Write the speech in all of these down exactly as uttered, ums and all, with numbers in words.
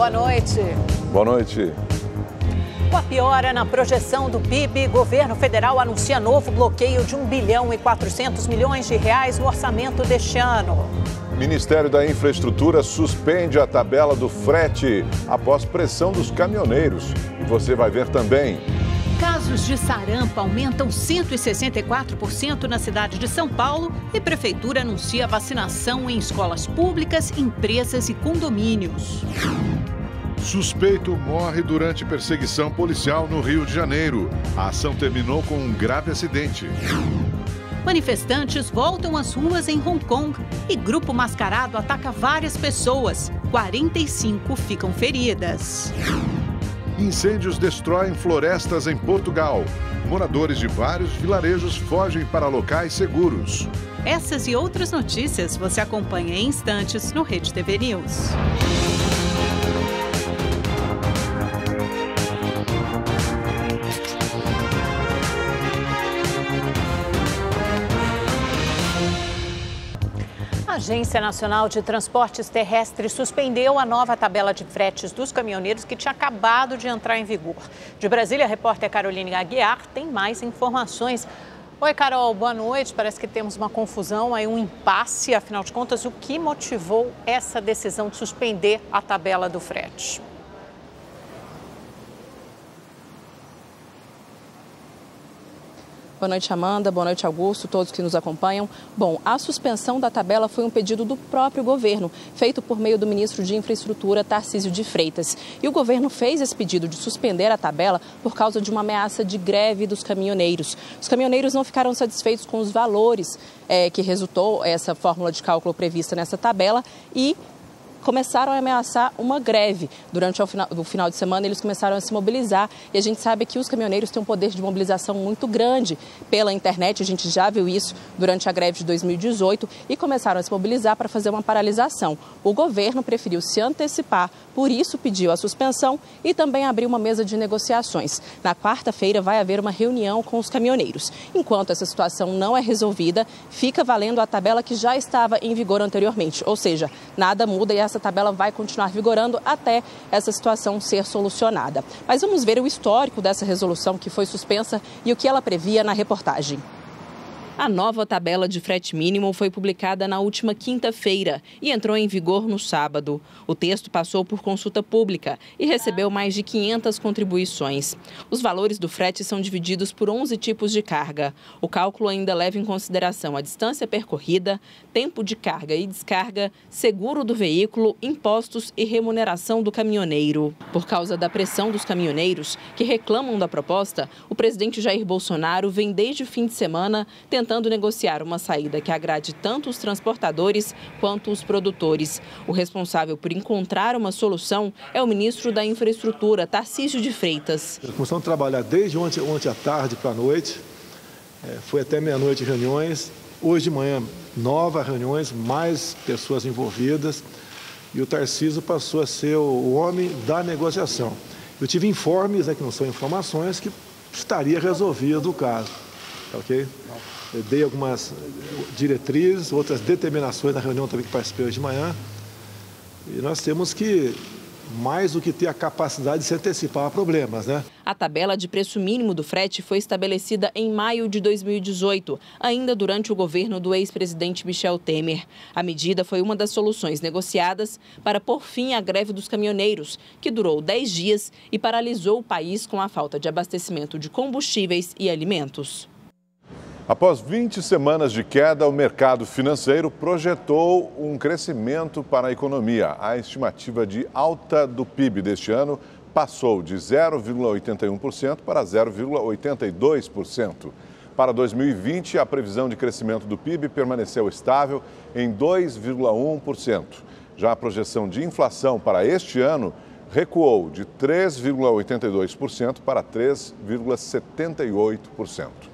boa noite. Boa noite. Com a piora na projeção do P I B, o governo federal anuncia novo bloqueio de um bilhão e quatrocentos milhões de reais no orçamento deste ano. Ministério da Infraestrutura suspende a tabela do frete após pressão dos caminhoneiros. E você vai ver também. Casos de sarampo aumentam cento e sessenta e quatro por cento na cidade de São Paulo e Prefeitura anuncia vacinação em escolas públicas, empresas e condomínios. Suspeito morre durante perseguição policial no Rio de Janeiro. A ação terminou com um grave acidente. Manifestantes voltam às ruas em Hong Kong e grupo mascarado ataca várias pessoas. quarenta e cinco ficam feridas. Incêndios destroem florestas em Portugal. Moradores de vários vilarejos fogem para locais seguros. Essas e outras notícias você acompanha em instantes no Rede T V News. A Agência Nacional de Transportes Terrestres suspendeu a nova tabela de fretes dos caminhoneiros que tinha acabado de entrar em vigor. De Brasília, a repórter Caroline Aguiar tem mais informações. Oi, Carol, boa noite. Parece que temos uma confusão, aí um impasse. Afinal de contas, o que motivou essa decisão de suspender a tabela do frete? Boa noite, Amanda. Boa noite, Augusto, todos que nos acompanham. Bom, a suspensão da tabela foi um pedido do próprio governo, feito por meio do ministro de Infraestrutura, Tarcísio de Freitas. E o governo fez esse pedido de suspender a tabela por causa de uma ameaça de greve dos caminhoneiros. Os caminhoneiros não ficaram satisfeitos com os valores é, que resultou essa fórmula de cálculo prevista nessa tabela e começaram a ameaçar uma greve. Durante o final, o final de semana, eles começaram a se mobilizar e a gente sabe que os caminhoneiros têm um poder de mobilização muito grande pela internet. A gente já viu isso durante a greve de dois mil e dezoito e começaram a se mobilizar para fazer uma paralisação. O governo preferiu se antecipar, por isso pediu a suspensão e também abriu uma mesa de negociações. Na quarta-feira vai haver uma reunião com os caminhoneiros. Enquanto essa situação não é resolvida, fica valendo a tabela que já estava em vigor anteriormente, ou seja, nada muda e essa tabela vai continuar vigorando até essa situação ser solucionada. Mas vamos ver o histórico dessa resolução que foi suspensa e o que ela previa na reportagem. A nova tabela de frete mínimo foi publicada na última quinta-feira e entrou em vigor no sábado. O texto passou por consulta pública e recebeu mais de quinhentas contribuições. Os valores do frete são divididos por onze tipos de carga. O cálculo ainda leva em consideração a distância percorrida, tempo de carga e descarga, seguro do veículo, impostos e remuneração do caminhoneiro. Por causa da pressão dos caminhoneiros, que reclamam da proposta, o presidente Jair Bolsonaro vem desde o fim de semana tentando tentando negociar uma saída que agrade tanto os transportadores quanto os produtores. O responsável por encontrar uma solução é o ministro da Infraestrutura, Tarcísio de Freitas. Começamos a trabalhar desde ontem, ontem à tarde para a noite, é, foi até meia-noite reuniões. Hoje de manhã, novas reuniões, mais pessoas envolvidas e o Tarcísio passou a ser o homem da negociação. Eu tive informes, né, que não são informações, que estaria resolvido o caso, ok? Eu dei algumas diretrizes, outras determinações na reunião também que participei hoje de manhã. E nós temos que, mais do que ter a capacidade de se antecipar a problemas, né? A tabela de preço mínimo do frete foi estabelecida em maio de dois mil e dezoito, ainda durante o governo do ex-presidente Michel Temer. A medida foi uma das soluções negociadas para pôr fim à greve dos caminhoneiros, que durou dez dias e paralisou o país com a falta de abastecimento de combustíveis e alimentos. Após vinte semanas de queda, o mercado financeiro projetou um crescimento para a economia. A estimativa de alta do P I B deste ano passou de zero vírgula oitenta e um por cento para zero vírgula oitenta e dois por cento. Para dois mil e vinte, a previsão de crescimento do P I B permaneceu estável em dois vírgula um por cento. Já a projeção de inflação para este ano recuou de três vírgula oitenta e dois por cento para três vírgula setenta e oito por cento.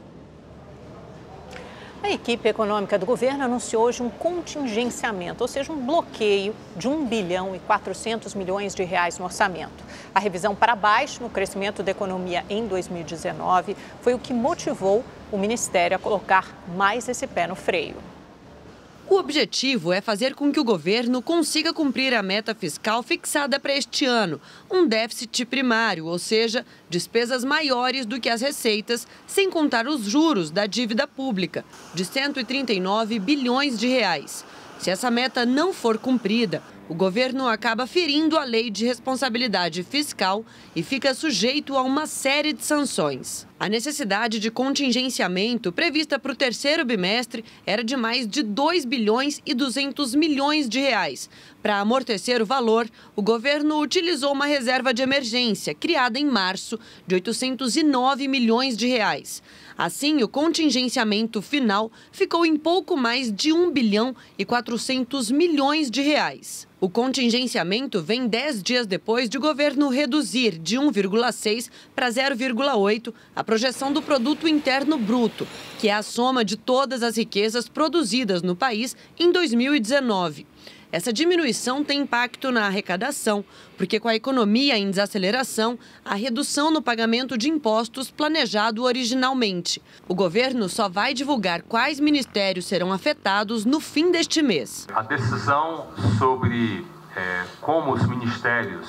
A equipe econômica do governo anunciou hoje um contingenciamento, ou seja, um bloqueio de um bilhão e quatrocentos milhões de reais no orçamento. A revisão para baixo no crescimento da economia em dois mil e dezenove foi o que motivou o Ministério a colocar mais esse pé no freio. O objetivo é fazer com que o governo consiga cumprir a meta fiscal fixada para este ano, um déficit primário, ou seja, despesas maiores do que as receitas, sem contar os juros da dívida pública, de cento e trinta e nove bilhões de reais. Se essa meta não for cumprida, o governo acaba ferindo a lei de responsabilidade fiscal e fica sujeito a uma série de sanções. A necessidade de contingenciamento prevista para o terceiro bimestre era de mais de dois bilhões e duzentos milhões de reais. Para amortecer o valor, o governo utilizou uma reserva de emergência, criada em março, de oitocentos e nove milhões de reais. Assim, o contingenciamento final ficou em pouco mais de um bilhão e quatrocentos milhões de reais. O contingenciamento vem dez dias depois de o governo reduzir de um vírgula seis para zero vírgula oito a projeção do Produto Interno Bruto, que é a soma de todas as riquezas produzidas no país em dois mil e dezenove. Essa diminuição tem impacto na arrecadação, porque com a economia em desaceleração, a redução no pagamento de impostos planejado originalmente. O governo só vai divulgar quais ministérios serão afetados no fim deste mês. A decisão sobre é, como os ministérios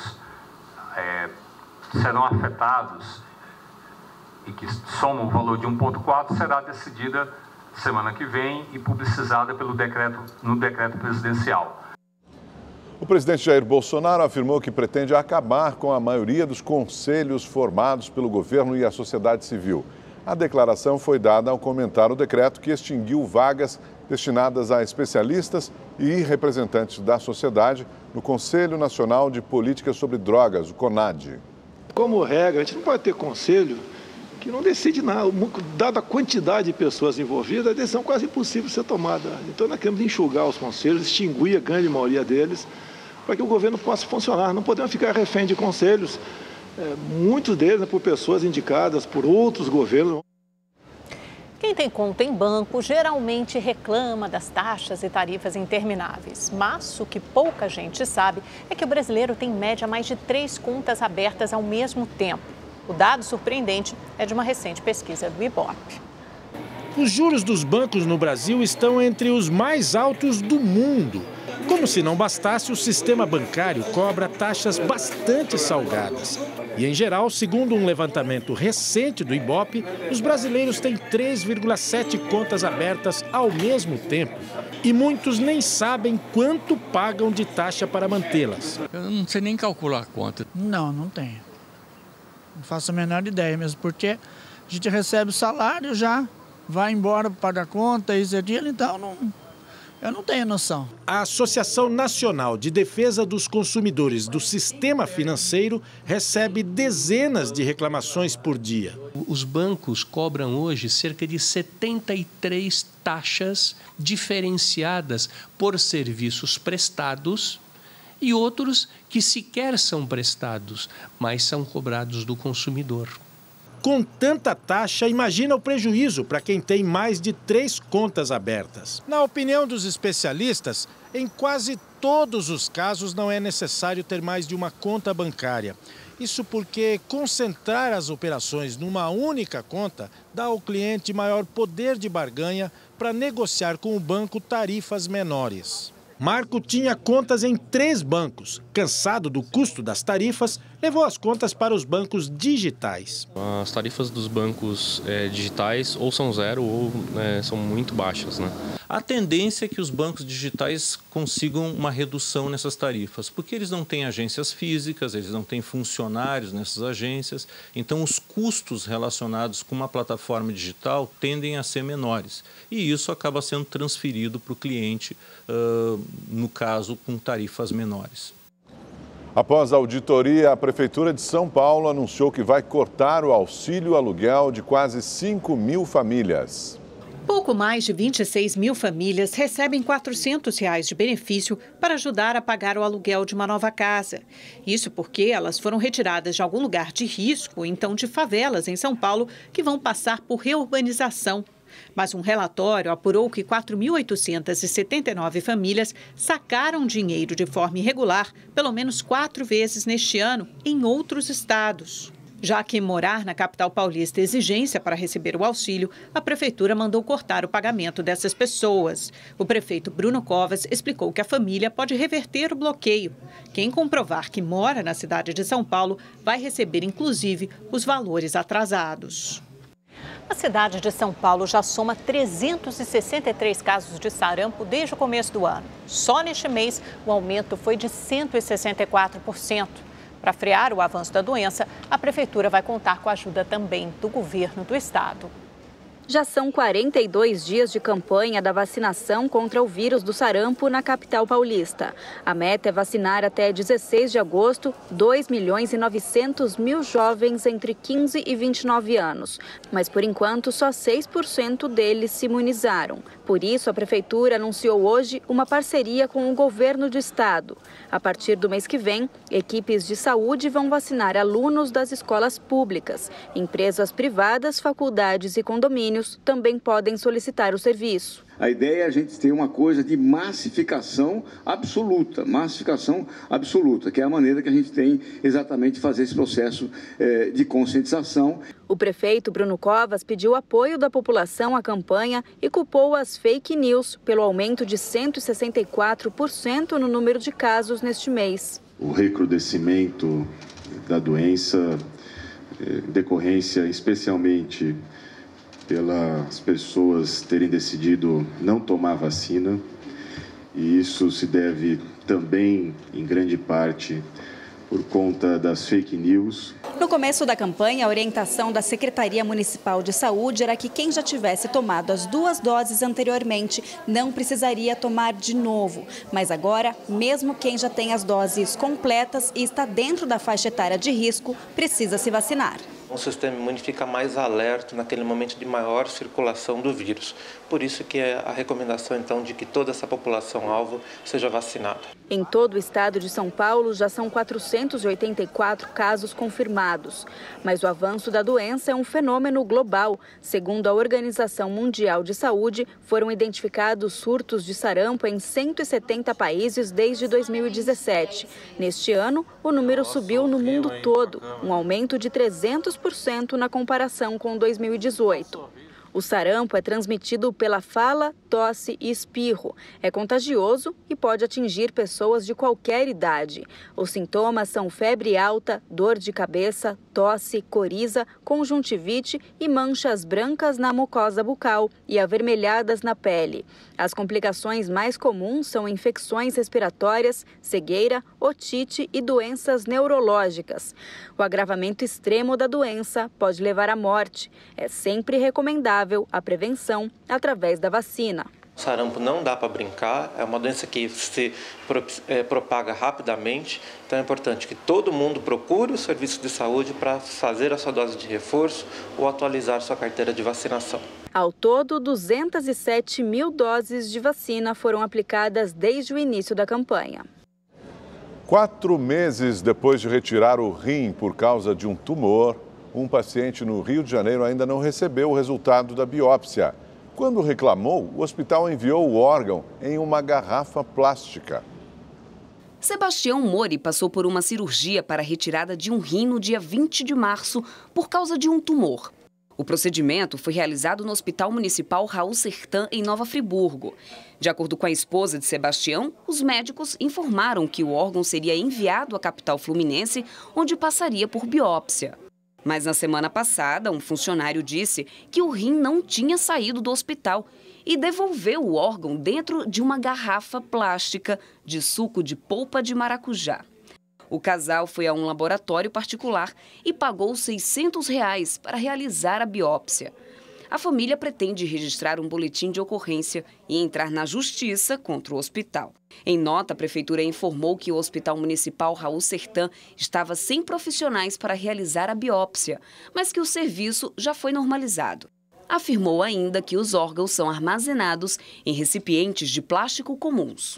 é, serão afetados e que somam o valor de um vírgula quatro será decidida semana que vem e publicizada pelo decreto, no decreto presidencial. O presidente Jair Bolsonaro afirmou que pretende acabar com a maioria dos conselhos formados pelo governo e a sociedade civil. A declaração foi dada ao comentar o decreto que extinguiu vagas destinadas a especialistas e representantes da sociedade no Conselho Nacional de Política sobre Drogas, o CONAD. Como regra, a gente não pode ter conselho que não decide nada. Dada a quantidade de pessoas envolvidas, a decisão é quase impossível de ser tomada. Então, nós queremos enxugar os conselhos, extinguir a grande maioria deles, para que o governo possa funcionar. Não podemos ficar refém de conselhos, é, muitos deles né, por pessoas indicadas por outros governos. Quem tem conta em banco geralmente reclama das taxas e tarifas intermináveis. Mas o que pouca gente sabe é que o brasileiro tem em média mais de três contas abertas ao mesmo tempo. O dado surpreendente é de uma recente pesquisa do Ibope. Os juros dos bancos no Brasil estão entre os mais altos do mundo. Como se não bastasse, o sistema bancário cobra taxas bastante salgadas. E, em geral, segundo um levantamento recente do Ibope, os brasileiros têm três vírgula sete contas abertas ao mesmo tempo. E muitos nem sabem quanto pagam de taxa para mantê-las. Eu não sei nem calcular a conta. Não, não tenho. Não faço a menor ideia mesmo, porque a gente recebe o salário já, vai embora para pagar a conta, isso e aquilo, então não, eu não tenho noção. A Associação Nacional de Defesa dos Consumidores do Sistema Financeiro recebe dezenas de reclamações por dia. Os bancos cobram hoje cerca de setenta e três taxas diferenciadas por serviços prestados e outros que sequer são prestados, mas são cobrados do consumidor. Com tanta taxa, imagina o prejuízo para quem tem mais de três contas abertas. Na opinião dos especialistas, em quase todos os casos não é necessário ter mais de uma conta bancária. Isso porque concentrar as operações numa única conta dá ao cliente maior poder de barganha para negociar com o banco tarifas menores. Marco tinha contas em três bancos. Cansado do custo das tarifas, levou as contas para os bancos digitais. As tarifas dos bancos é, digitais ou são zero ou é, são muito baixas, né? A tendência é que os bancos digitais consigam uma redução nessas tarifas, porque eles não têm agências físicas, eles não têm funcionários nessas agências, então os custos relacionados com uma plataforma digital tendem a ser menores. E isso acaba sendo transferido para o cliente, uh, no caso, com tarifas menores. Após a auditoria, a Prefeitura de São Paulo anunciou que vai cortar o auxílio aluguel de quase cinco mil famílias. Pouco mais de vinte e seis mil famílias recebem quatrocentos reais de benefício para ajudar a pagar o aluguel de uma nova casa. Isso porque elas foram retiradas de algum lugar de risco, então de favelas em São Paulo, que vão passar por reurbanização. Mas um relatório apurou que quatro mil oitocentas e setenta e nove famílias sacaram dinheiro de forma irregular pelo menos quatro vezes neste ano em outros estados. Já que morar na capital paulista é exigência para receber o auxílio, a prefeitura mandou cortar o pagamento dessas pessoas. O prefeito Bruno Covas explicou que a família pode reverter o bloqueio. Quem comprovar que mora na cidade de São Paulo vai receber, inclusive, os valores atrasados. A cidade de São Paulo já soma trezentos e sessenta e três casos de sarampo desde o começo do ano. Só neste mês, o aumento foi de cento e sessenta e quatro por cento. Para frear o avanço da doença, a prefeitura vai contar com a ajuda também do governo do estado. Já são quarenta e dois dias de campanha da vacinação contra o vírus do sarampo na capital paulista. A meta é vacinar até dezesseis de agosto dois milhões e novecentos mil jovens entre quinze e vinte e nove anos. Mas, por enquanto, só seis por cento deles se imunizaram. Por isso, a prefeitura anunciou hoje uma parceria com o governo do estado. A partir do mês que vem, equipes de saúde vão vacinar alunos das escolas públicas. Empresas privadas, faculdades e condomínios também podem solicitar o serviço. A ideia é a gente ter uma coisa de massificação absoluta, massificação absoluta, que é a maneira que a gente tem exatamente de fazer esse processo eh, de conscientização. O prefeito Bruno Covas pediu apoio da população à campanha e culpou as fake news pelo aumento de cento e sessenta e quatro por cento no número de casos neste mês. O recrudescimento da doença, eh, decorrência especialmente pelas pessoas terem decidido não tomar vacina, e isso se deve também, em grande parte, por conta das fake news. No começo da campanha, a orientação da Secretaria Municipal de Saúde era que quem já tivesse tomado as duas doses anteriormente não precisaria tomar de novo. Mas agora, mesmo quem já tem as doses completas e está dentro da faixa etária de risco, precisa se vacinar. O sistema imune fica mais alerta naquele momento de maior circulação do vírus. Por isso que é a recomendação, então, de que toda essa população-alvo seja vacinada. Em todo o estado de São Paulo, já são quatrocentos e oitenta e quatro casos confirmados. Mas o avanço da doença é um fenômeno global. Segundo a Organização Mundial de Saúde, foram identificados surtos de sarampo em cento e setenta países desde dois mil e dezessete. Neste ano, o número subiu no mundo todo, um aumento de trezentos por cento na comparação com dois mil e dezoito. O sarampo é transmitido pela fala, tosse e espirro. É contagioso e pode atingir pessoas de qualquer idade. Os sintomas são febre alta, dor de cabeça, tosse, coriza, conjuntivite e manchas brancas na mucosa bucal e avermelhadas na pele. As complicações mais comuns são infecções respiratórias, cegueira, otite e doenças neurológicas. O agravamento extremo da doença pode levar à morte. É sempre recomendável a prevenção através da vacina. O sarampo não dá para brincar, é uma doença que se é, propaga rapidamente, então é importante que todo mundo procure o serviço de saúde para fazer a sua dose de reforço ou atualizar sua carteira de vacinação. Ao todo, duzentas e sete mil doses de vacina foram aplicadas desde o início da campanha. Quatro meses depois de retirar o rim por causa de um tumor, um paciente no Rio de Janeiro ainda não recebeu o resultado da biópsia. Quando reclamou, o hospital enviou o órgão em uma garrafa plástica. Sebastião Mori passou por uma cirurgia para a retirada de um rim no dia vinte de março por causa de um tumor. O procedimento foi realizado no Hospital Municipal Raul Sertã, em Nova Friburgo. De acordo com a esposa de Sebastião, os médicos informaram que o órgão seria enviado à capital fluminense, onde passaria por biópsia. Mas na semana passada, um funcionário disse que o rim não tinha saído do hospital e devolveu o órgão dentro de uma garrafa plástica de suco de polpa de maracujá. O casal foi a um laboratório particular e pagou seiscentos reais para realizar a biópsia. A família pretende registrar um boletim de ocorrência e entrar na justiça contra o hospital. Em nota, a prefeitura informou que o Hospital Municipal Raul Sertã estava sem profissionais para realizar a biópsia, mas que o serviço já foi normalizado. Afirmou ainda que os órgãos são armazenados em recipientes de plástico comuns.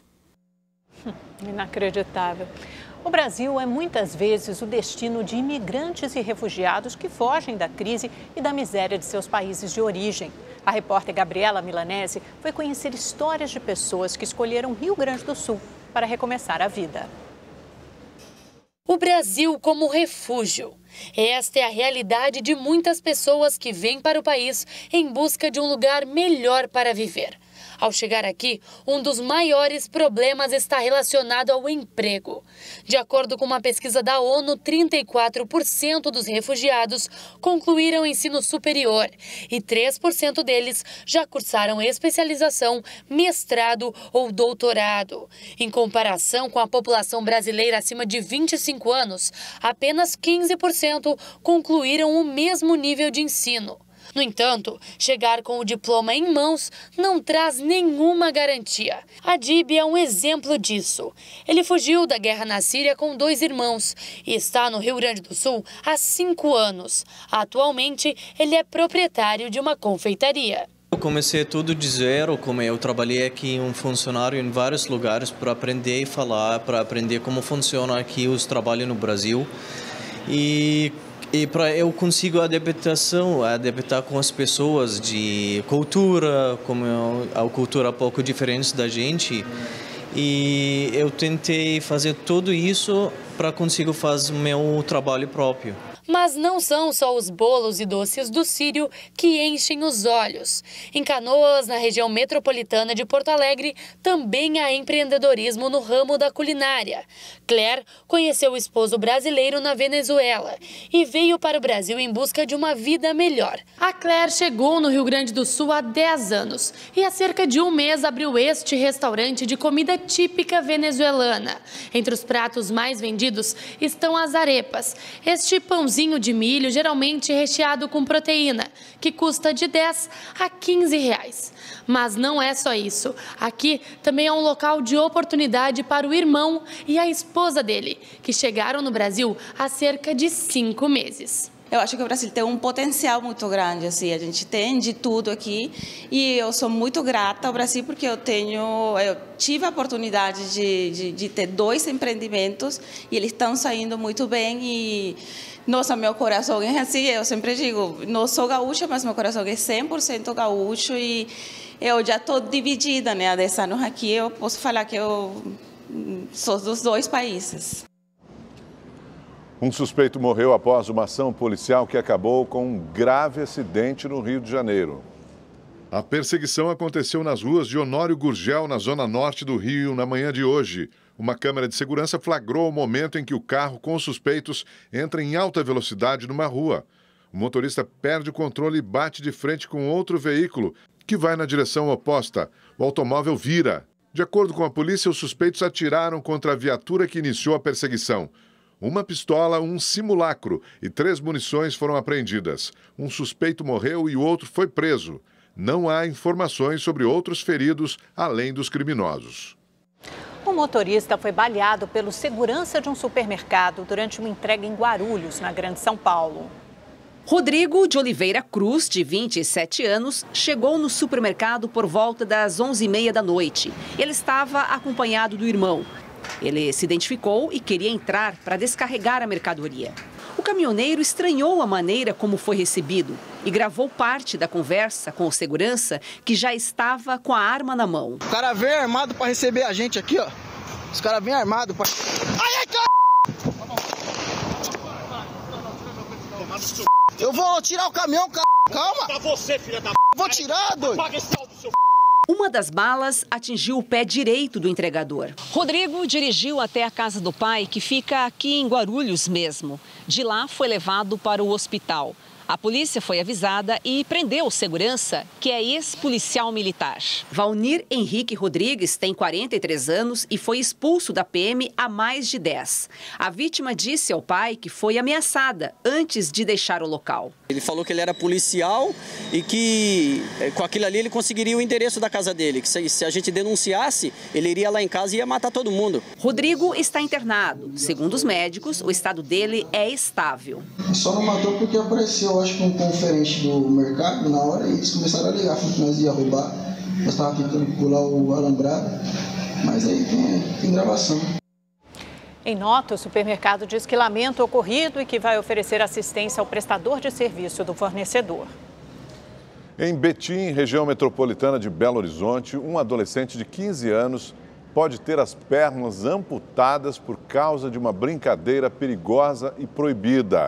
Inacreditável. O Brasil é muitas vezes o destino de imigrantes e refugiados que fogem da crise e da miséria de seus países de origem. A repórter Gabriela Milanese foi conhecer histórias de pessoas que escolheram Rio Grande do Sul para recomeçar a vida. O Brasil como refúgio. Esta é a realidade de muitas pessoas que vêm para o país em busca de um lugar melhor para viver. Ao chegar aqui, um dos maiores problemas está relacionado ao emprego. De acordo com uma pesquisa da ONU, trinta e quatro por cento dos refugiados concluíram o ensino superior e três por cento deles já cursaram especialização, mestrado ou doutorado. Em comparação com a população brasileira acima de vinte e cinco anos, apenas quinze por cento concluíram o mesmo nível de ensino. No entanto, chegar com o diploma em mãos não traz nenhuma garantia. Adib é um exemplo disso. Ele fugiu da guerra na Síria com dois irmãos e está no Rio Grande do Sul há cinco anos. Atualmente, ele é proprietário de uma confeitaria. Eu comecei tudo de zero, como eu trabalhei aqui um funcionário em vários lugares para aprender e falar, para aprender como funciona aqui os trabalhos no Brasil. E E para eu consigo a adaptação, adaptar com as pessoas de cultura, como a cultura um pouco diferente da gente. E eu tentei fazer tudo isso para conseguir fazer o meu trabalho próprio. Mas não são só os bolos e doces do Sírio que enchem os olhos. Em Canoas, na região metropolitana de Porto Alegre, também há empreendedorismo no ramo da culinária. Claire conheceu o esposo brasileiro na Venezuela e veio para o Brasil em busca de uma vida melhor. A Claire chegou no Rio Grande do Sul há dez anos e há cerca de um mês abriu este restaurante de comida típica venezuelana. Entre os pratos mais vendidos estão as arepas, este pãozinho de milho, geralmente recheado com proteína, que custa de dez a quinze reais. Mas não é só isso. Aqui também é um local de oportunidade para o irmão e a esposa dele, que chegaram no Brasil há cerca de cinco meses. Eu acho que o Brasil tem um potencial muito grande, assim, a gente tem de tudo aqui e eu sou muito grata ao Brasil porque eu tenho, eu tive a oportunidade de, de, de ter dois empreendimentos e eles estão saindo muito bem e, nossa, meu coração é assim, eu sempre digo, não sou gaúcha, mas meu coração é cem por cento gaúcho e eu já estou dividida, né, há dez anos aqui, eu posso falar que eu sou dos dois países. Um suspeito morreu após uma ação policial que acabou com um grave acidente no Rio de Janeiro. A perseguição aconteceu nas ruas de Honório Gurgel, na zona norte do Rio, na manhã de hoje. Uma câmera de segurança flagrou o momento em que o carro com suspeitos entra em alta velocidade numa rua. O motorista perde o controle e bate de frente com outro veículo, que vai na direção oposta. O automóvel vira. De acordo com a polícia, os suspeitos atiraram contra a viatura que iniciou a perseguição. Uma pistola, um simulacro e três munições foram apreendidas. Um suspeito morreu e o outro foi preso. Não há informações sobre outros feridos, além dos criminosos. O motorista foi baleado pelo segurança de um supermercado durante uma entrega em Guarulhos, na Grande São Paulo. Rodrigo de Oliveira Cruz, de vinte e sete anos, chegou no supermercado por volta das onze e meia da noite. Ele estava acompanhado do irmão. Ele se identificou e queria entrar para descarregar a mercadoria. O caminhoneiro estranhou a maneira como foi recebido e gravou parte da conversa com o segurança, que já estava com a arma na mão. O cara vem armado para receber a gente aqui, ó. Os caras vêm armados para... Ai, ai, cara! Eu vou tirar o caminhão, cara. Calma! Pra você, filha da... Vou tirar, doido! Paga esse áudio, seu... Uma das balas atingiu o pé direito do entregador. Rodrigo dirigiu até a casa do pai, que fica aqui em Guarulhos mesmo. De lá foi levado para o hospital. A polícia foi avisada e prendeu o segurança, que é ex-policial militar. Valnir Henrique Rodrigues tem quarenta e três anos e foi expulso da P M há mais de dez. A vítima disse ao pai que foi ameaçada antes de deixar o local. Ele falou que ele era policial e que com aquilo ali ele conseguiria o endereço da casa dele, que se a gente denunciasse, ele iria lá em casa e ia matar todo mundo. Rodrigo está internado. Segundo os médicos, o estado dele é estável. Só não matou porque apareceu, acho que um conferente do mercado na hora e eles começaram a ligar, falando que nós ia roubar. Nós estávamos tentando pular o alambrado, mas aí tem, tem gravação. Em nota, o supermercado diz que lamenta o ocorrido e que vai oferecer assistência ao prestador de serviço do fornecedor. Em Betim, região metropolitana de Belo Horizonte, um adolescente de quinze anos pode ter as pernas amputadas por causa de uma brincadeira perigosa e proibida.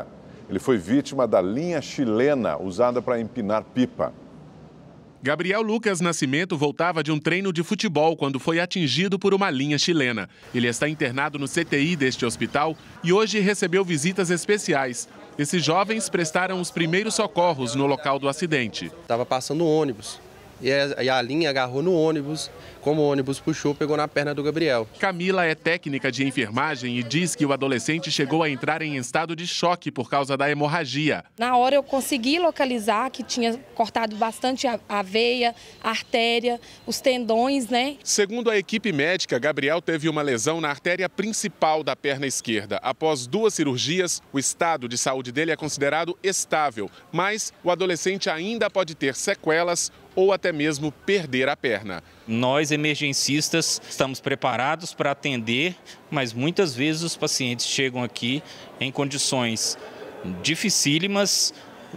Ele foi vítima da linha chilena usada para empinar pipa. Gabriel Lucas Nascimento voltava de um treino de futebol quando foi atingido por uma linha chilena. Ele está internado no C T I deste hospital e hoje recebeu visitas especiais. Esses jovens prestaram os primeiros socorros no local do acidente. Estava passando o ônibus e a linha agarrou no ônibus. Como o ônibus puxou, pegou na perna do Gabriel. Camila é técnica de enfermagem e diz que o adolescente chegou a entrar em estado de choque por causa da hemorragia. Na hora eu consegui localizar que tinha cortado bastante a veia, a artéria, os tendões, né? Segundo a equipe médica, Gabriel teve uma lesão na artéria principal da perna esquerda. Após duas cirurgias, o estado de saúde dele é considerado estável, mas o adolescente ainda pode ter sequelas ou até mesmo perder a perna. Nós, emergencistas, estamos preparados para atender, mas muitas vezes os pacientes chegam aqui em condições dificílimas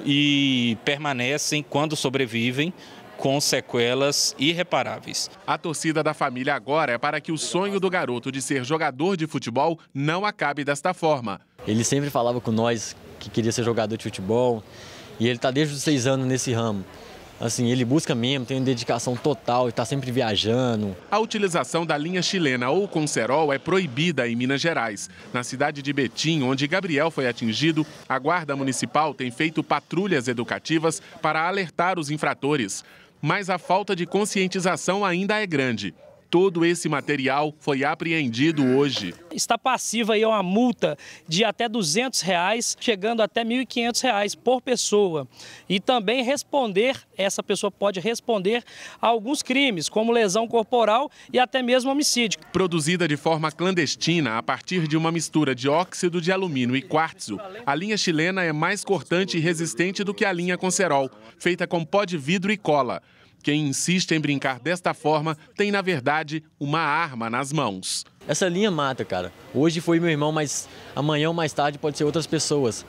e permanecem, quando sobrevivem, com sequelas irreparáveis. A torcida da família agora é para que o sonho do garoto de ser jogador de futebol não acabe desta forma. Ele sempre falava com nós que queria ser jogador de futebol e ele está desde os seis anos nesse ramo. Assim, ele busca mesmo, tem uma dedicação total e está sempre viajando. A utilização da linha chilena ou Concerol é proibida em Minas Gerais. Na cidade de Betim, onde Gabriel foi atingido, a Guarda Municipal tem feito patrulhas educativas para alertar os infratores. Mas a falta de conscientização ainda é grande. Todo esse material foi apreendido hoje. Está passiva aí a uma multa de até duzentos reais, chegando até mil e quinhentos reais por pessoa. E também responder, essa pessoa pode responder a alguns crimes, como lesão corporal e até mesmo homicídio. Produzida de forma clandestina a partir de uma mistura de óxido de alumínio e quartzo, a linha chilena é mais cortante e resistente do que a linha Concerol, feita com pó de vidro e cola. Quem insiste em brincar desta forma tem, na verdade, uma arma nas mãos. Essa linha mata, cara. Hoje foi meu irmão, mas amanhã ou mais tarde pode ser outras pessoas.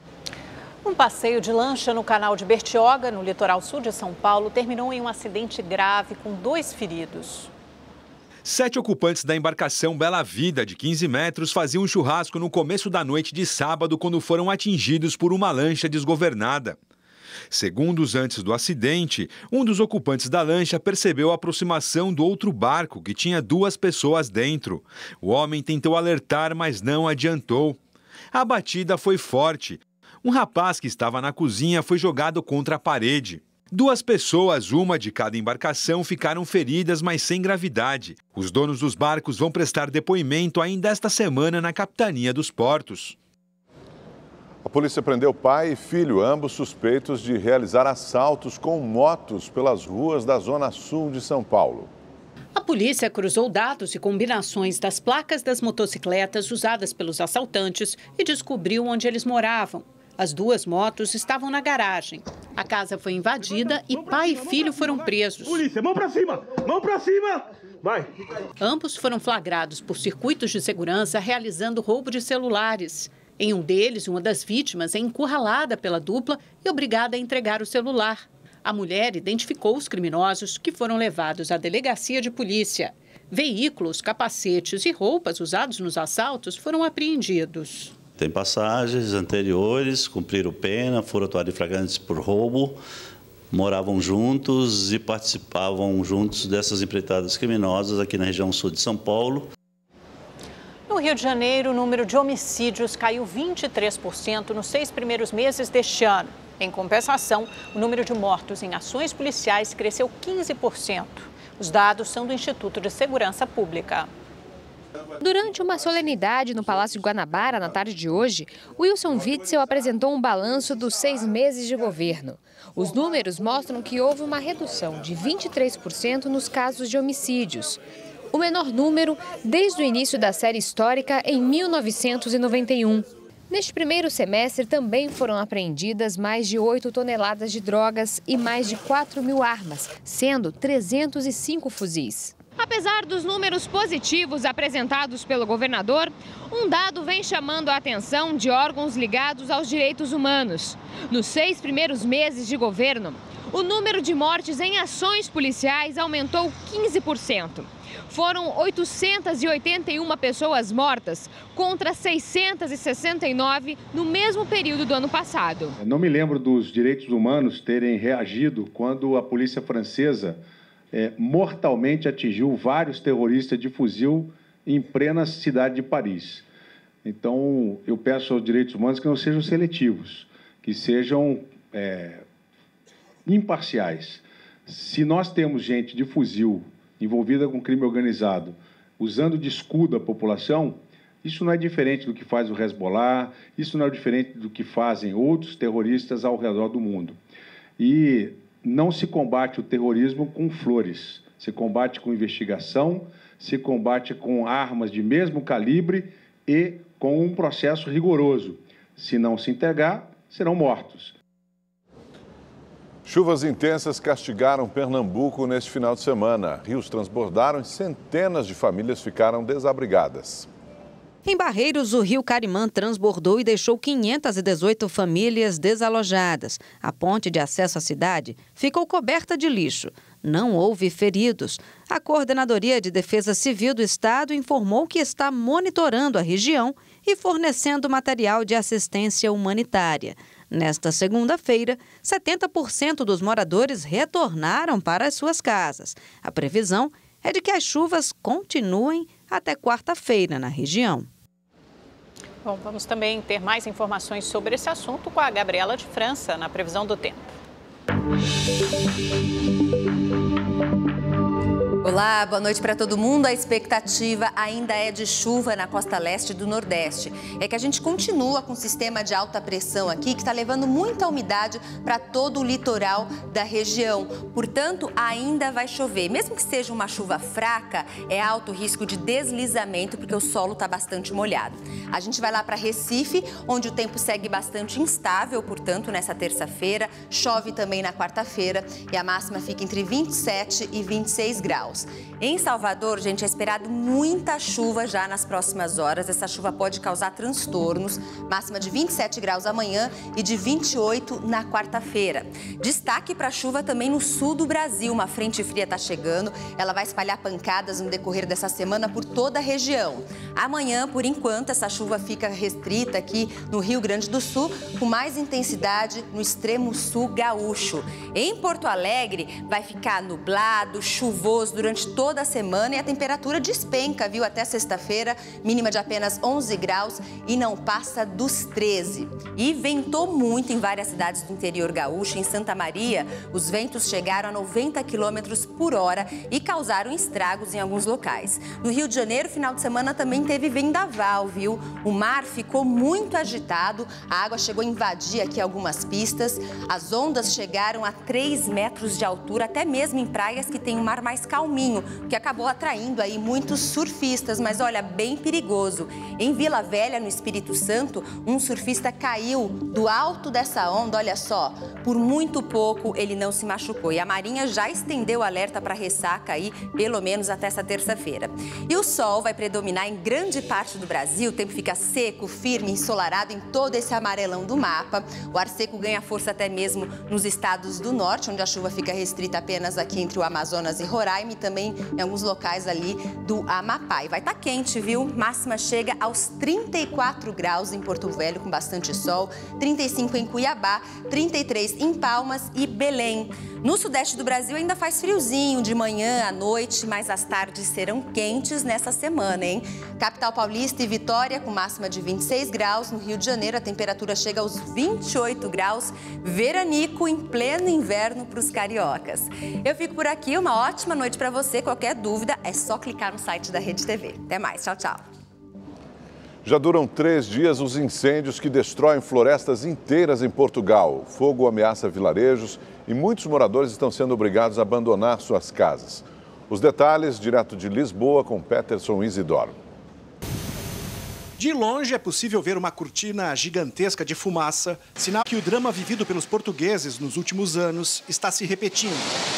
Um passeio de lancha no canal de Bertioga, no litoral sul de São Paulo, terminou em um acidente grave com dois feridos. Sete ocupantes da embarcação Bela Vida, de quinze metros, faziam um churrasco no começo da noite de sábado quando foram atingidos por uma lancha desgovernada. Segundos antes do acidente, um dos ocupantes da lancha percebeu a aproximação do outro barco, que tinha duas pessoas dentro. O homem tentou alertar, mas não adiantou. A batida foi forte. Um rapaz que estava na cozinha foi jogado contra a parede. Duas pessoas, uma de cada embarcação, ficaram feridas, mas sem gravidade. Os donos dos barcos vão prestar depoimento ainda esta semana na Capitania dos Portos. A polícia prendeu pai e filho, ambos suspeitos de realizar assaltos com motos pelas ruas da zona sul de São Paulo. A polícia cruzou dados e combinações das placas das motocicletas usadas pelos assaltantes e descobriu onde eles moravam. As duas motos estavam na garagem. A casa foi invadida e pai e filho foram presos. Polícia, mão pra cima! Mão pra cima! Vai! Ambos foram flagrados por circuitos de segurança realizando roubo de celulares. Em um deles, uma das vítimas é encurralada pela dupla e obrigada a entregar o celular. A mulher identificou os criminosos, que foram levados à delegacia de polícia. Veículos, capacetes e roupas usados nos assaltos foram apreendidos. Tem passagens anteriores, cumpriram pena, foram atuados em flagrantes por roubo, moravam juntos e participavam juntos dessas empreitadas criminosas aqui na região sul de São Paulo. No Rio de Janeiro, o número de homicídios caiu vinte e três por cento nos seis primeiros meses deste ano. Em compensação, o número de mortos em ações policiais cresceu quinze por cento. Os dados são do Instituto de Segurança Pública. Durante uma solenidade no Palácio de Guanabara, na tarde de hoje, Wilson Witzel apresentou um balanço dos seis meses de governo. Os números mostram que houve uma redução de vinte e três por cento nos casos de homicídios. O menor número desde o início da série histórica em mil novecentos e noventa e um. Neste primeiro semestre também foram apreendidas mais de oito toneladas de drogas e mais de quatro mil armas, sendo trezentos e cinco fuzis. Apesar dos números positivos apresentados pelo governador, um dado vem chamando a atenção de órgãos ligados aos direitos humanos. Nos seis primeiros meses de governo, o número de mortes em ações policiais aumentou quinze por cento. Foram oitocentas e oitenta e uma pessoas mortas contra seiscentas e sessenta e nove no mesmo período do ano passado. Não me lembro dos direitos humanos terem reagido quando a polícia francesa é, mortalmente atingiu vários terroristas de fuzil em plena cidade de Paris. Então, eu peço aos direitos humanos que não sejam seletivos, que sejam é, imparciais. Se nós temos gente de fuzil envolvida com crime organizado, usando de escudo a população, isso não é diferente do que faz o Hezbollah, isso não é diferente do que fazem outros terroristas ao redor do mundo. E não se combate o terrorismo com flores, se combate com investigação, se combate com armas de mesmo calibre e com um processo rigoroso. Se não se entregar, serão mortos. Chuvas intensas castigaram Pernambuco neste final de semana. Rios transbordaram e centenas de famílias ficaram desabrigadas. Em Barreiros, o rio Carimã transbordou e deixou quinhentas e dezoito famílias desalojadas. A ponte de acesso à cidade ficou coberta de lixo. Não houve feridos. A Coordenadoria de Defesa Civil do Estado informou que está monitorando a região e fornecendo material de assistência humanitária. Nesta segunda-feira, setenta por cento dos moradores retornaram para as suas casas. A previsão é de que as chuvas continuem até quarta-feira na região. Bom, vamos também ter mais informações sobre esse assunto com a Gabriela de França, na previsão do tempo. Olá, boa noite para todo mundo. A expectativa ainda é de chuva na costa leste do Nordeste. É que a gente continua com um sistema de alta pressão aqui que está levando muita umidade para todo o litoral da região. Portanto, ainda vai chover. Mesmo que seja uma chuva fraca, é alto o risco de deslizamento porque o solo está bastante molhado. A gente vai lá para Recife, onde o tempo segue bastante instável, portanto, nessa terça-feira. Chove também na quarta-feira e a máxima fica entre vinte e sete e vinte e seis graus. Em Salvador, gente, é esperado muita chuva já nas próximas horas. Essa chuva pode causar transtornos. Máxima de vinte e sete graus amanhã e de vinte e oito na quarta-feira. Destaque para a chuva também no sul do Brasil. Uma frente fria está chegando. Ela vai espalhar pancadas no decorrer dessa semana por toda a região. Amanhã, por enquanto, essa chuva fica restrita aqui no Rio Grande do Sul, com mais intensidade no extremo sul gaúcho. Em Porto Alegre, vai ficar nublado, chuvoso durante toda a semana e a temperatura despenca, viu? Até sexta-feira, mínima de apenas onze graus e não passa dos treze. E ventou muito em várias cidades do interior gaúcho. Em Santa Maria, os ventos chegaram a noventa quilômetros por hora e causaram estragos em alguns locais. No Rio de Janeiro, final de semana também teve vendaval, viu? O mar ficou muito agitado, a água chegou a invadir aqui algumas pistas, as ondas chegaram a três metros de altura, até mesmo em praias que tem um mar mais calminho, que acabou atraindo aí muitos surfistas, mas olha, bem perigoso. Em Vila Velha, no Espírito Santo, um surfista caiu do alto dessa onda, olha só, por muito pouco ele não se machucou. E a Marinha já estendeu o alerta para ressaca aí, pelo menos até essa terça-feira. E o sol vai predominar em grande parte do Brasil, o tempo fica seco, firme, ensolarado em todo esse amarelão do mapa. O ar seco ganha força até mesmo nos estados do norte, onde a chuva fica restrita apenas aqui entre o Amazonas e Roraima, e também em alguns locais ali do Amapá. E vai estar quente, viu? Máxima chega aos trinta e quatro graus em Porto Velho, com bastante sol, trinta e cinco em Cuiabá, trinta e três em Palmas e Belém. No sudeste do Brasil ainda faz friozinho de manhã à noite, mas as tardes serão quentes nessa semana, hein? Capital Paulista e Vitória com máxima de vinte e seis graus. No Rio de Janeiro a temperatura chega aos vinte e oito graus. Veranico em pleno inverno para os cariocas. Eu fico por aqui, uma ótima noite para você. Qualquer dúvida é só clicar no site da Rede T V. Até mais, tchau, tchau. Já duram três dias os incêndios que destroem florestas inteiras em Portugal. O fogo ameaça vilarejos e muitos moradores estão sendo obrigados a abandonar suas casas. Os detalhes direto de Lisboa com Peterson Isidoro. De longe é possível ver uma cortina gigantesca de fumaça, sinal que o drama vivido pelos portugueses nos últimos anos está se repetindo.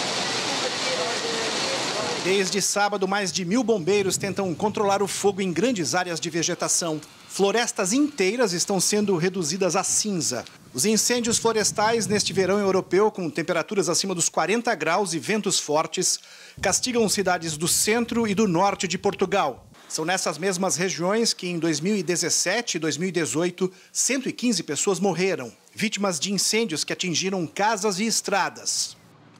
Desde sábado, mais de mil bombeiros tentam controlar o fogo em grandes áreas de vegetação. Florestas inteiras estão sendo reduzidas a cinza. Os incêndios florestais neste verão europeu, com temperaturas acima dos quarenta graus e ventos fortes, castigam cidades do centro e do norte de Portugal. São nessas mesmas regiões que, em dois mil e dezessete e dois mil e dezoito, cento e quinze pessoas morreram, vítimas de incêndios que atingiram casas e estradas.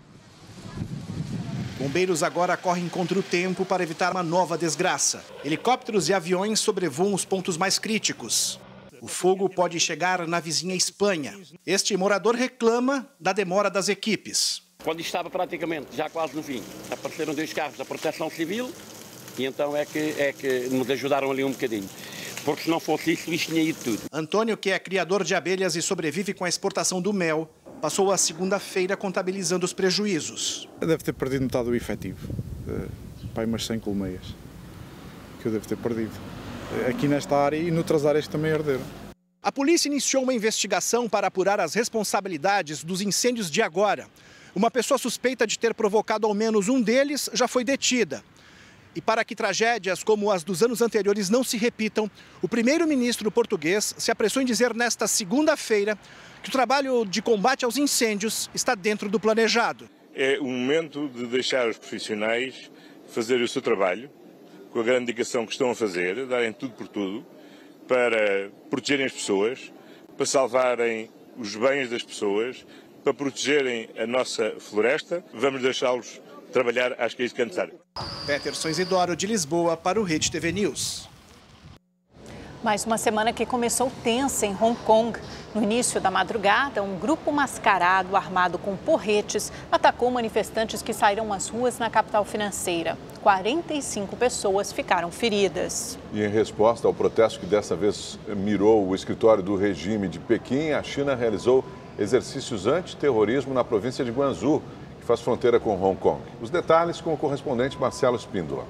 Bombeiros agora correm contra o tempo para evitar uma nova desgraça. Helicópteros e aviões sobrevoam os pontos mais críticos. O fogo pode chegar na vizinha Espanha. Este morador reclama da demora das equipes. Quando estava praticamente já quase no fim, apareceram dois carros da Proteção Civil e então é que, é que nos ajudaram ali um bocadinho. Porque se não fosse isso, isto tinha ido tudo. Antônio, que é criador de abelhas e sobrevive com a exportação do mel, passou a segunda-feira contabilizando os prejuízos. Deve ter perdido metade do efetivo, para umas cem colmeias, que eu devo ter perdido. Aqui nesta área e noutras áreas que também arderam. A polícia iniciou uma investigação para apurar as responsabilidades dos incêndios de agora. Uma pessoa suspeita de ter provocado ao menos um deles já foi detida. E para que tragédias como as dos anos anteriores não se repitam, o primeiro-ministro português se apressou em dizer nesta segunda-feira que o trabalho de combate aos incêndios está dentro do planejado. É o momento de deixar os profissionais fazer o seu trabalho, com a grande dedicação que estão a fazer, darem tudo por tudo, para protegerem as pessoas, para salvarem os bens das pessoas, para protegerem a nossa floresta. Vamos deixá-los trabalhar, acho que é isso que é necessário. Peterson Isidoro, de Lisboa, para o Rede T V News. Mais uma semana que começou tensa em Hong Kong. No início da madrugada, um grupo mascarado, armado com porretes, atacou manifestantes que saíram às ruas na capital financeira. quarenta e cinco pessoas ficaram feridas. E em resposta ao protesto que dessa vez mirou o escritório do regime de Pequim, a China realizou exercícios antiterrorismo na província de Guangzhou, que faz fronteira com Hong Kong. Os detalhes com o correspondente Marcelo Espíndola.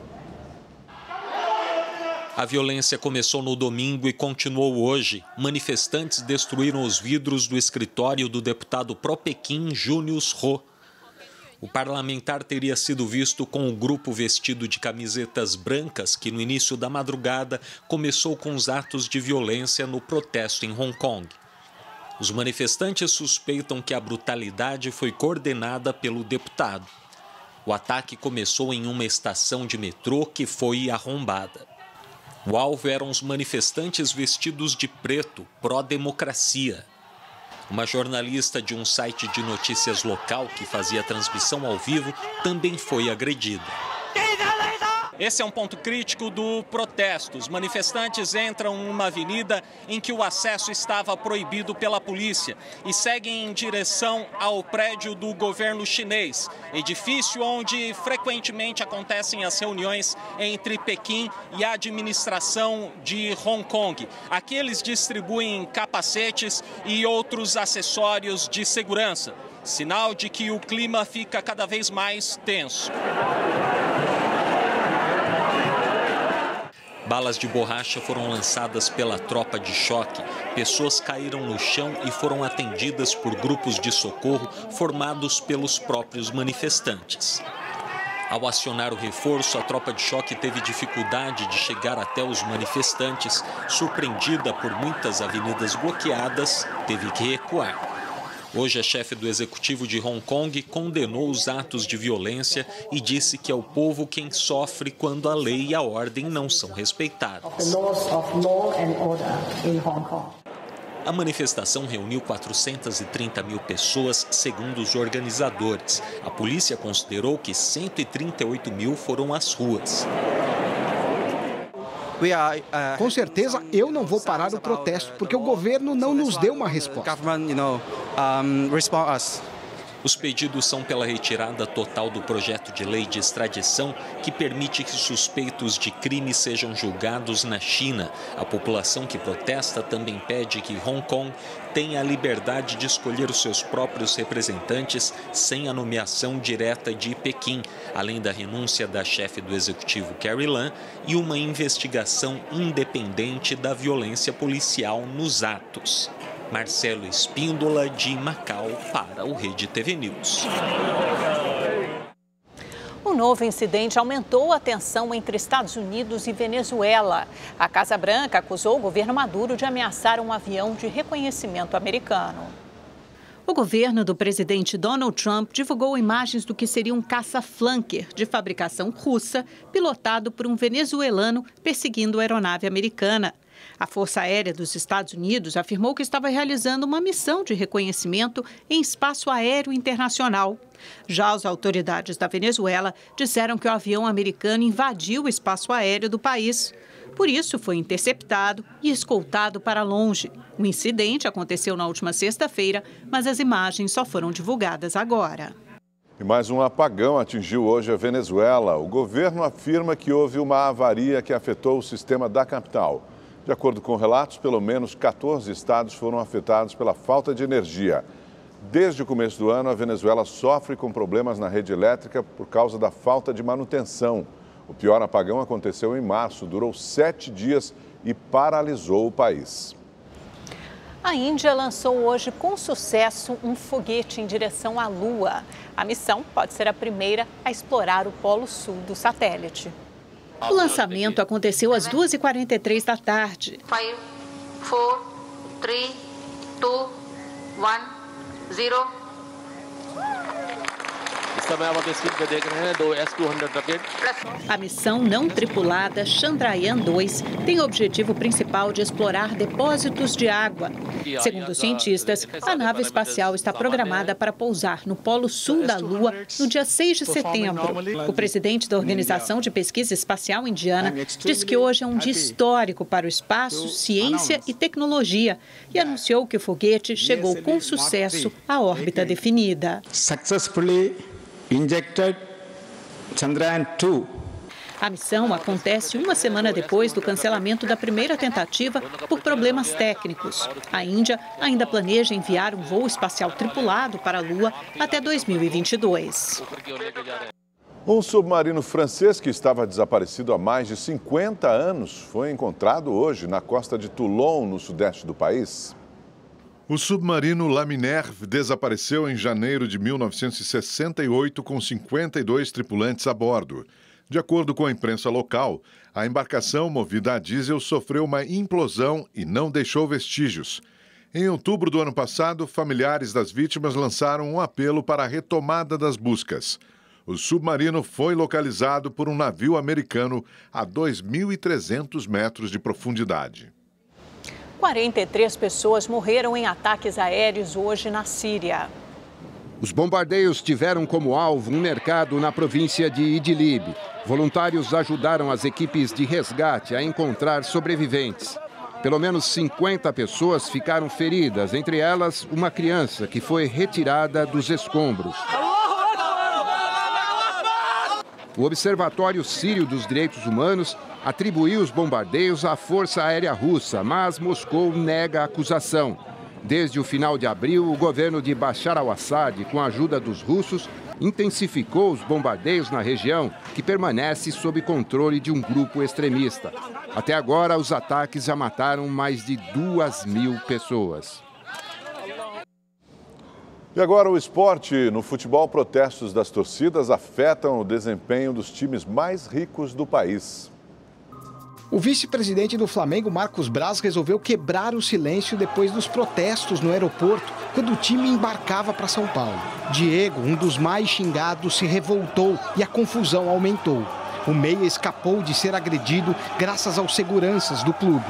A violência começou no domingo e continuou hoje. Manifestantes destruíram os vidros do escritório do deputado pró-Pequim, Junius Ho. O parlamentar teria sido visto com o grupo vestido de camisetas brancas que, no início da madrugada, começou com os atos de violência no protesto em Hong Kong. Os manifestantes suspeitam que a brutalidade foi coordenada pelo deputado. O ataque começou em uma estação de metrô que foi arrombada. O alvo eram os manifestantes vestidos de preto, pró-democracia. Uma jornalista de um site de notícias local que fazia transmissão ao vivo também foi agredida. Esse é um ponto crítico do protesto. Os manifestantes entram em uma avenida em que o acesso estava proibido pela polícia e seguem em direção ao prédio do governo chinês, edifício onde frequentemente acontecem as reuniões entre Pequim e a administração de Hong Kong. Aqui eles distribuem capacetes e outros acessórios de segurança, sinal de que o clima fica cada vez mais tenso. Balas de borracha foram lançadas pela tropa de choque. Pessoas caíram no chão e foram atendidas por grupos de socorro formados pelos próprios manifestantes. Ao acionar o reforço, a tropa de choque teve dificuldade de chegar até os manifestantes. Surpreendida por muitas avenidas bloqueadas, teve que recuar. Hoje, a chefe do executivo de Hong Kong condenou os atos de violência e disse que é o povo quem sofre quando a lei e a ordem não são respeitadas. A manifestação reuniu quatrocentas e trinta mil pessoas, segundo os organizadores. A polícia considerou que cento e trinta e oito mil foram às ruas. Com certeza, eu não vou parar o protesto, porque o governo não nos deu uma resposta. Os pedidos são pela retirada total do projeto de lei de extradição que permite que suspeitos de crime sejam julgados na China. A população que protesta também pede que Hong Kong tenha a liberdade de escolher os seus próprios representantes sem a nomeação direta de Pequim, além da renúncia da chefe do executivo Carrie Lam e uma investigação independente da violência policial nos atos. Marcelo Espíndola, de Macau, para o Rede T V News. O novo incidente aumentou a tensão entre Estados Unidos e Venezuela. A Casa Branca acusou o governo Maduro de ameaçar um avião de reconhecimento americano. O governo do presidente Donald Trump divulgou imagens do que seria um caça-flanker de fabricação russa, pilotado por um venezuelano perseguindo a aeronave americana. A Força Aérea dos Estados Unidos afirmou que estava realizando uma missão de reconhecimento em espaço aéreo internacional. Já as autoridades da Venezuela disseram que o avião americano invadiu o espaço aéreo do país. Por isso, foi interceptado e escoltado para longe. O incidente aconteceu na última sexta-feira, mas as imagens só foram divulgadas agora. E mais um apagão atingiu hoje a Venezuela. O governo afirma que houve uma avaria que afetou o sistema da capital. De acordo com relatos, pelo menos quatorze estados foram afetados pela falta de energia. Desde o começo do ano, a Venezuela sofre com problemas na rede elétrica por causa da falta de manutenção. O pior apagão aconteceu em março, durou sete dias e paralisou o país. A Índia lançou hoje com sucesso um foguete em direção à Lua. A missão pode ser a primeira a explorar o polo sul do satélite. O lançamento aconteceu às duas e quarenta e três da tarde. cinco, quatro, três, dois, um, zero. A missão não tripulada Chandrayaan dois tem o objetivo principal de explorar depósitos de água. Segundo os cientistas, a nave espacial está programada para pousar no polo sul da Lua no dia seis de setembro. O presidente da Organização de Pesquisa Espacial Indiana disse que hoje é um dia histórico para o espaço, ciência e tecnologia e anunciou que o foguete chegou com sucesso à órbita definida. Injected Chandrayaan dois. A missão acontece uma semana depois do cancelamento da primeira tentativa por problemas técnicos. A Índia ainda planeja enviar um voo espacial tripulado para a Lua até dois mil e vinte e dois. Um submarino francês que estava desaparecido há mais de cinquenta anos foi encontrado hoje na costa de Toulon, no sudeste do país. O submarino La Minerve desapareceu em janeiro de mil novecentos e sessenta e oito com cinquenta e dois tripulantes a bordo. De acordo com a imprensa local, a embarcação movida a diesel sofreu uma implosão e não deixou vestígios. Em outubro do ano passado, familiares das vítimas lançaram um apelo para a retomada das buscas. O submarino foi localizado por um navio americano a dois mil e trezentos metros de profundidade. quarenta e três pessoas morreram em ataques aéreos hoje na Síria. Os bombardeios tiveram como alvo um mercado na província de Idlib. Voluntários ajudaram as equipes de resgate a encontrar sobreviventes. Pelo menos cinquenta pessoas ficaram feridas, entre elas uma criança que foi retirada dos escombros. O Observatório Sírio dos Direitos Humanos atribuiu os bombardeios à Força Aérea Russa, mas Moscou nega a acusação. Desde o final de abril, o governo de Bashar al-Assad, com a ajuda dos russos, intensificou os bombardeios na região, que permanece sob controle de um grupo extremista. Até agora, os ataques já mataram mais de duas mil pessoas. E agora o esporte. No futebol, protestos das torcidas afetam o desempenho dos times mais ricos do país. O vice-presidente do Flamengo, Marcos Braz, resolveu quebrar o silêncio depois dos protestos no aeroporto, quando o time embarcava para São Paulo. Diego, um dos mais xingados, se revoltou e a confusão aumentou. O meia escapou de ser agredido graças aos seguranças do clube.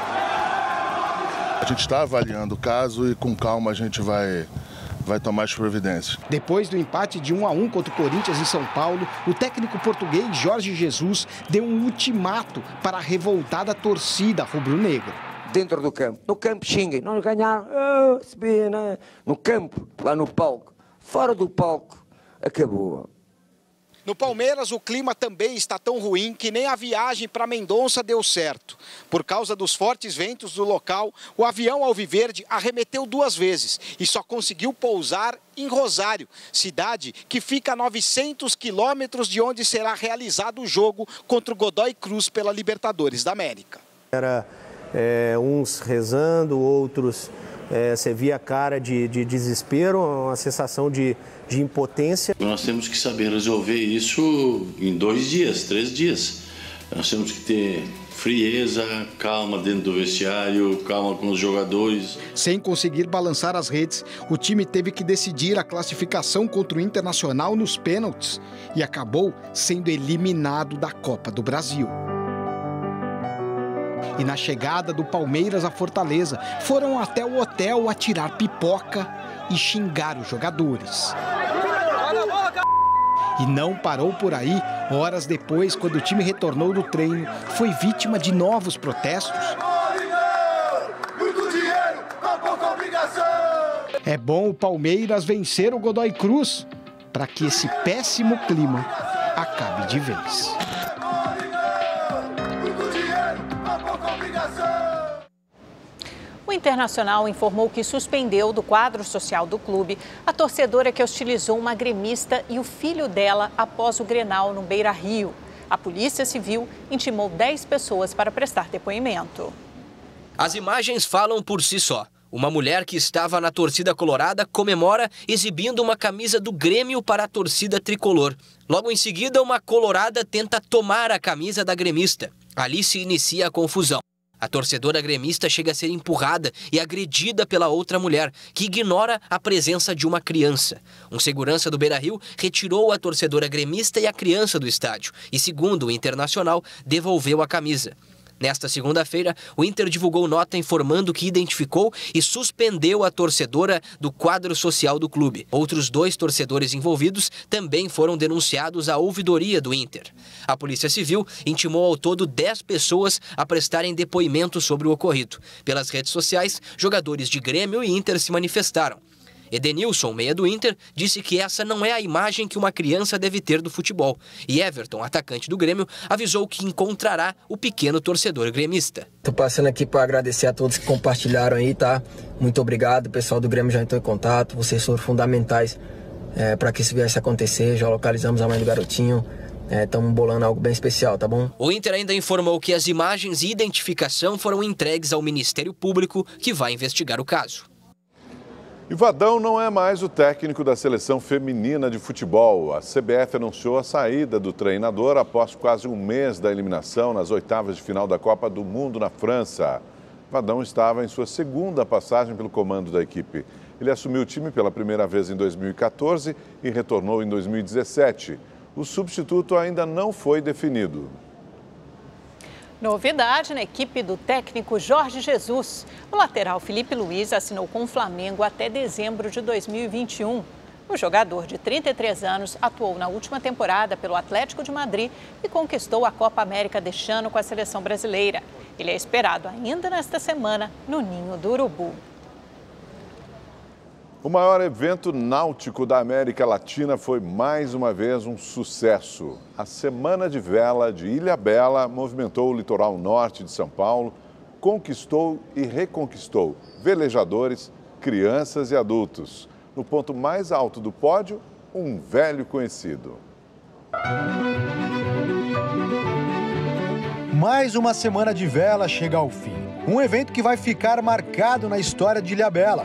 A gente está avaliando o caso e com calma a gente vai... vai tomar as providências. Depois do empate de um a um contra o Corinthians em São Paulo, o técnico português Jorge Jesus deu um ultimato para a revoltada torcida rubro-negra. Dentro do campo, no campo xinguem, não ganhar, oh, se bem, né? No campo, lá no palco, fora do palco, acabou. No Palmeiras, o clima também está tão ruim que nem a viagem para Mendonça deu certo. Por causa dos fortes ventos do local, o avião alviverde arremeteu duas vezes e só conseguiu pousar em Rosário, cidade que fica a novecentos quilômetros de onde será realizado o jogo contra o Godoy Cruz pela Libertadores da América. Era é, uns rezando, outros É, você via a cara de, de desespero, uma sensação de, de impotência. Nós temos que saber resolver isso em dois dias, três dias. Nós temos que ter frieza, calma dentro do vestiário, calma com os jogadores. Sem conseguir balançar as redes, o time teve que decidir a classificação contra o Internacional nos pênaltis e acabou sendo eliminado da Copa do Brasil. E na chegada do Palmeiras à Fortaleza, foram até o hotel atirar pipoca e xingar os jogadores. E não parou por aí. Horas depois, quando o time retornou do treino, foi vítima de novos protestos. É bom o Palmeiras vencer o Godoy Cruz, para que esse péssimo clima acabe de vez. O Internacional informou que suspendeu do quadro social do clube a torcedora que hostilizou uma gremista e o filho dela após o Grenal no Beira-Rio. A Polícia Civil intimou dez pessoas para prestar depoimento. As imagens falam por si só. Uma mulher que estava na torcida colorada comemora exibindo uma camisa do Grêmio para a torcida tricolor. Logo em seguida, uma colorada tenta tomar a camisa da gremista. Ali se inicia a confusão. A torcedora gremista chega a ser empurrada e agredida pela outra mulher, que ignora a presença de uma criança. Um segurança do Beira-Rio retirou a torcedora gremista e a criança do estádio e, segundo o Internacional, devolveu a camisa. Nesta segunda-feira, o Inter divulgou nota informando que identificou e suspendeu a torcedora do quadro social do clube. Outros dois torcedores envolvidos também foram denunciados à ouvidoria do Inter. A Polícia Civil intimou ao todo dez pessoas a prestarem depoimento sobre o ocorrido. Pelas redes sociais, jogadores de Grêmio e Inter se manifestaram. Edenilson, meia do Inter, disse que essa não é a imagem que uma criança deve ter do futebol. E Everton, atacante do Grêmio, avisou que encontrará o pequeno torcedor gremista. Tô passando aqui para agradecer a todos que compartilharam aí, tá? Muito obrigado, o pessoal do Grêmio já entrou em contato, vocês foram fundamentais é, para que isso viesse a acontecer, já localizamos a mãe do garotinho. Estamos é, bolando algo bem especial, tá bom? O Inter ainda informou que as imagens e identificação foram entregues ao Ministério Público, que vai investigar o caso. E Vadão não é mais o técnico da seleção feminina de futebol. A C B F anunciou a saída do treinador após quase um mês da eliminação nas oitavas de final da Copa do Mundo na França. Vadão estava em sua segunda passagem pelo comando da equipe. Ele assumiu o time pela primeira vez em dois mil e quatorze e retornou em dois mil e dezessete. O substituto ainda não foi definido. Novidade na equipe do técnico Jorge Jesus. O lateral Felipe Luiz assinou com o Flamengo até dezembro de dois mil e vinte e um. O jogador de trinta e três anos atuou na última temporada pelo Atlético de Madrid e conquistou a Copa América deste ano com a seleção brasileira. Ele é esperado ainda nesta semana no Ninho do Urubu. O maior evento náutico da América Latina foi mais uma vez um sucesso. A Semana de Vela de Ilhabela movimentou o litoral norte de São Paulo, conquistou e reconquistou velejadores, crianças e adultos. No ponto mais alto do pódio, um velho conhecido. Mais uma Semana de Vela chega ao fim. Um evento que vai ficar marcado na história de Ilhabela.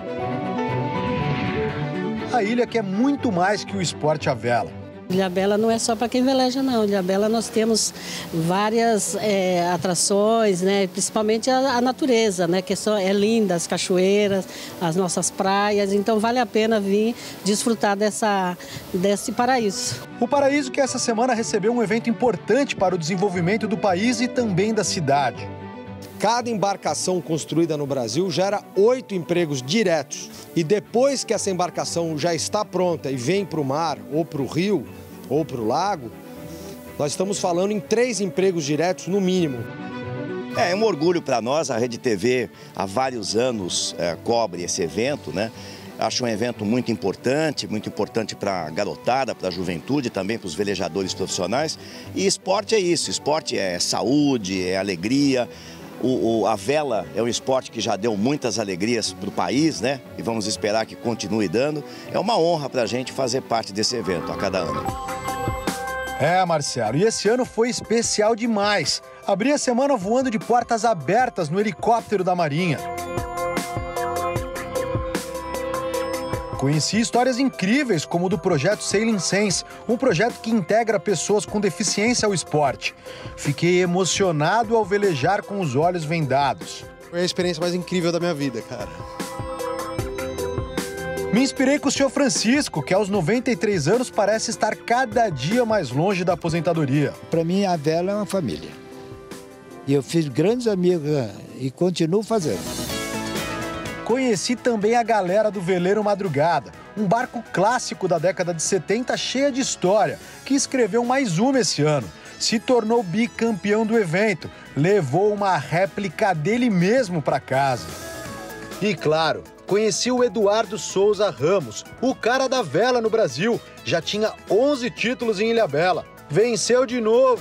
A ilha que é muito mais que o esporte à vela. Ilhabela não é só para quem veleja, não. Ilhabela nós temos várias é, atrações, né? Principalmente a, a natureza, né? Que só é linda, as cachoeiras, as nossas praias. Então vale a pena vir desfrutar dessa, desse paraíso. O paraíso que essa semana recebeu um evento importante para o desenvolvimento do país e também da cidade. Cada embarcação construída no Brasil gera oito empregos diretos. E depois que essa embarcação já está pronta e vem para o mar, ou para o rio, ou para o lago, nós estamos falando em três empregos diretos no mínimo. É, é um orgulho para nós, a Rede T V há vários anos é, cobre esse evento, né? Acho um evento muito importante, muito importante para a garotada, para a juventude, também para os velejadores profissionais. E esporte é isso, esporte é saúde, é alegria. O, o, a vela é um esporte que já deu muitas alegrias para o país, né? E vamos esperar que continue dando. É uma honra para a gente fazer parte desse evento a cada ano. É, Marcelo, e esse ano foi especial demais. Abri a semana voando de portas abertas no helicóptero da Marinha. Conheci histórias incríveis como o do projeto Sailing Sense, um projeto que integra pessoas com deficiência ao esporte. Fiquei emocionado ao velejar com os olhos vendados. Foi a experiência mais incrível da minha vida, cara. Me inspirei com o senhor Francisco, que aos noventa e três anos parece estar cada dia mais longe da aposentadoria. Para mim, a vela é uma família. E eu fiz grandes amigos e continuo fazendo. Conheci também a galera do Veleiro Madrugada, um barco clássico da década de setenta, cheia de história, que escreveu mais uma esse ano. Se tornou bicampeão do evento, levou uma réplica dele mesmo para casa. E claro, conheci o Eduardo Souza Ramos, o cara da vela no Brasil. Já tinha onze títulos em Ilhabela. Venceu de novo.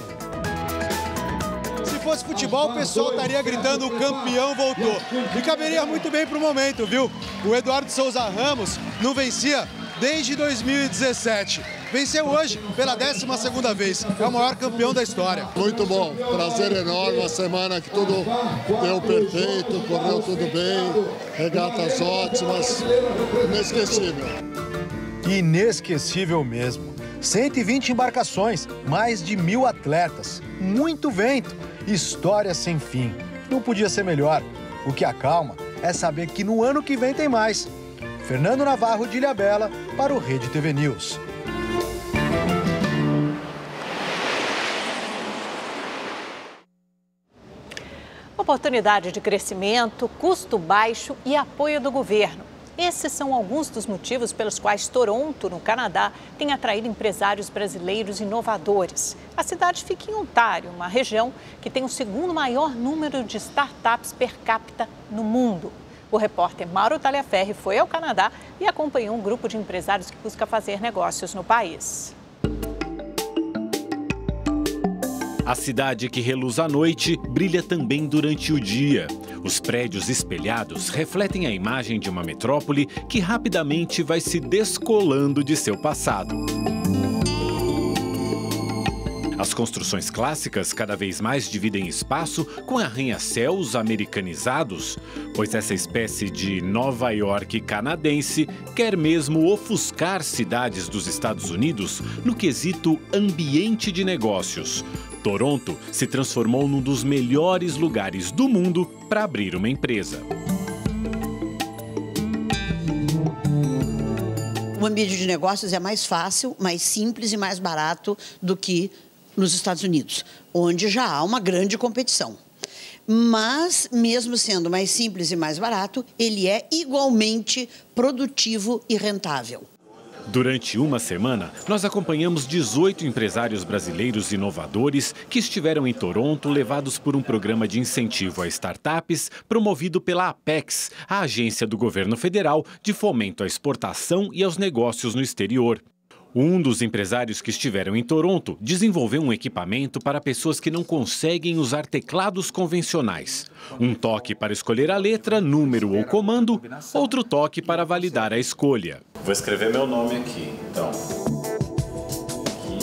Se fosse futebol, o pessoal estaria gritando: o campeão voltou. E caberia muito bem pro momento, viu? O Eduardo Souza Ramos não vencia desde dois mil e dezessete. Venceu hoje pela décima segunda vez. É o maior campeão da história. Muito bom. Prazer enorme. Uma semana que tudo deu perfeito, correu tudo bem. Regatas ótimas. Inesquecível. Inesquecível mesmo. cento e vinte embarcações, mais de mil atletas, muito vento, história sem fim. Não podia ser melhor. O que acalma é saber que no ano que vem tem mais. Fernando Navarro de Ilhabela para o Rede T V News. Oportunidade de crescimento, custo baixo e apoio do governo. Esses são alguns dos motivos pelos quais Toronto, no Canadá, tem atraído empresários brasileiros inovadores. A cidade fica em Ontário, uma região que tem o segundo maior número de startups per capita no mundo. O repórter Mauro Taliaferri foi ao Canadá e acompanhou um grupo de empresários que busca fazer negócios no país. A cidade que reluz à noite brilha também durante o dia. Os prédios espelhados refletem a imagem de uma metrópole que rapidamente vai se descolando de seu passado. As construções clássicas cada vez mais dividem espaço com arranha-céus americanizados, pois essa espécie de Nova York canadense quer mesmo ofuscar cidades dos Estados Unidos no quesito ambiente de negócios. Toronto se transformou num dos melhores lugares do mundo para abrir uma empresa. O ambiente de negócios é mais fácil, mais simples e mais barato do que nos Estados Unidos, onde já há uma grande competição. Mas, mesmo sendo mais simples e mais barato, ele é igualmente produtivo e rentável. Durante uma semana, nós acompanhamos dezoito empresários brasileiros inovadores que estiveram em Toronto, levados por um programa de incentivo a startups promovido pela Apex, a agência do governo federal de fomento à exportação e aos negócios no exterior. Um dos empresários que estiveram em Toronto desenvolveu um equipamento para pessoas que não conseguem usar teclados convencionais. Um toque para escolher a letra, número ou comando, outro toque para validar a escolha. Vou escrever meu nome aqui, então. Aqui.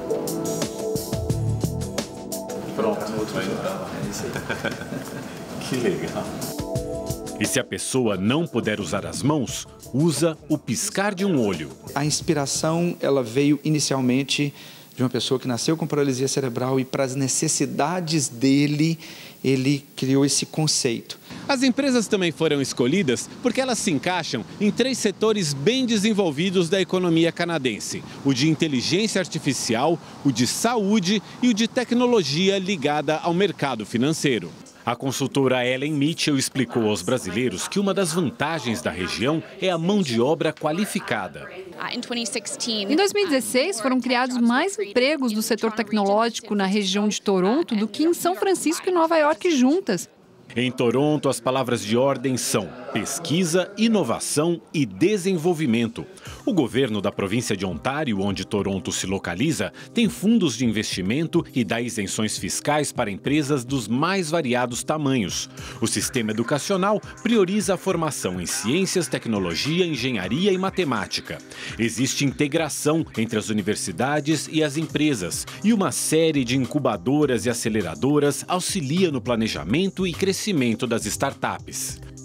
Pronto, vai entrar. É isso aí. Que legal. E se a pessoa não puder usar as mãos, usa o piscar de um olho. A inspiração, ela veio inicialmente de uma pessoa que nasceu com paralisia cerebral e para as necessidades dele, ele criou esse conceito. As empresas também foram escolhidas porque elas se encaixam em três setores bem desenvolvidos da economia canadense: o de inteligência artificial, o de saúde e o de tecnologia ligada ao mercado financeiro. A consultora Ellen Mitchell explicou aos brasileiros que uma das vantagens da região é a mão de obra qualificada. Em dois mil e dezesseis, foram criados mais empregos do setor tecnológico na região de Toronto do que em São Francisco e Nova York juntas. Em Toronto, as palavras de ordem são pesquisa, inovação e desenvolvimento. O governo da província de Ontário, onde Toronto se localiza, tem fundos de investimento e dá isenções fiscais para empresas dos mais variados tamanhos. O sistema educacional prioriza a formação em ciências, tecnologia, engenharia e matemática. Existe integração entre as universidades e as empresas, e uma série de incubadoras e aceleradoras auxilia no planejamento e crescimento das startups.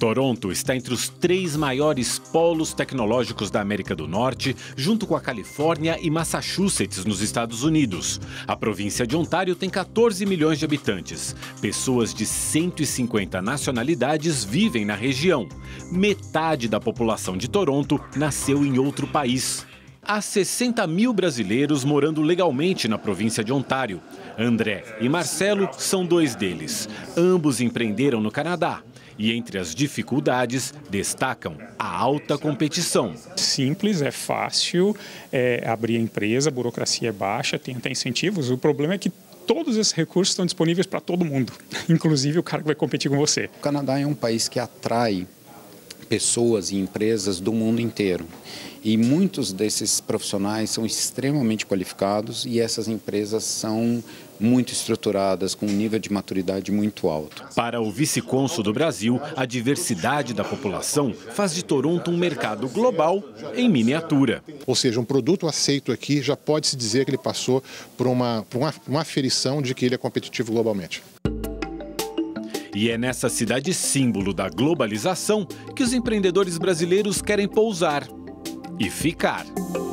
Toronto está entre os três maiores polos tecnológicos da América do Norte, junto com a Califórnia e Massachusetts, nos Estados Unidos. A província de Ontário tem quatorze milhões de habitantes. Pessoas de cento e cinquenta nacionalidades vivem na região. Metade da população de Toronto nasceu em outro país. Há sessenta mil brasileiros morando legalmente na província de Ontário. André e Marcelo são dois deles. Ambos empreenderam no Canadá. E entre as dificuldades, destacam a alta competição. Simples, é fácil, é, abrir a empresa, a burocracia é baixa, tem até incentivos. O problema é que todos esses recursos estão disponíveis para todo mundo, inclusive o cara que vai competir com você. O Canadá é um país que atrai pessoas e empresas do mundo inteiro. E muitos desses profissionais são extremamente qualificados e essas empresas são muito estruturadas, com um nível de maturidade muito alto. Para o vice-cônsul do Brasil, a diversidade da população faz de Toronto um mercado global em miniatura. Ou seja, um produto aceito aqui já pode-se dizer que ele passou por uma, por uma, uma aferição de que ele é competitivo globalmente. E é nessa cidade símbolo da globalização que os empreendedores brasileiros querem pousar e ficar.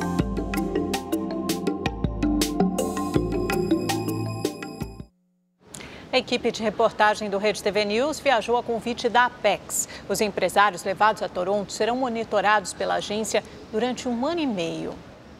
A equipe de reportagem do Rede T V News viajou a convite da Apex. Os empresários levados a Toronto serão monitorados pela agência durante um ano e meio.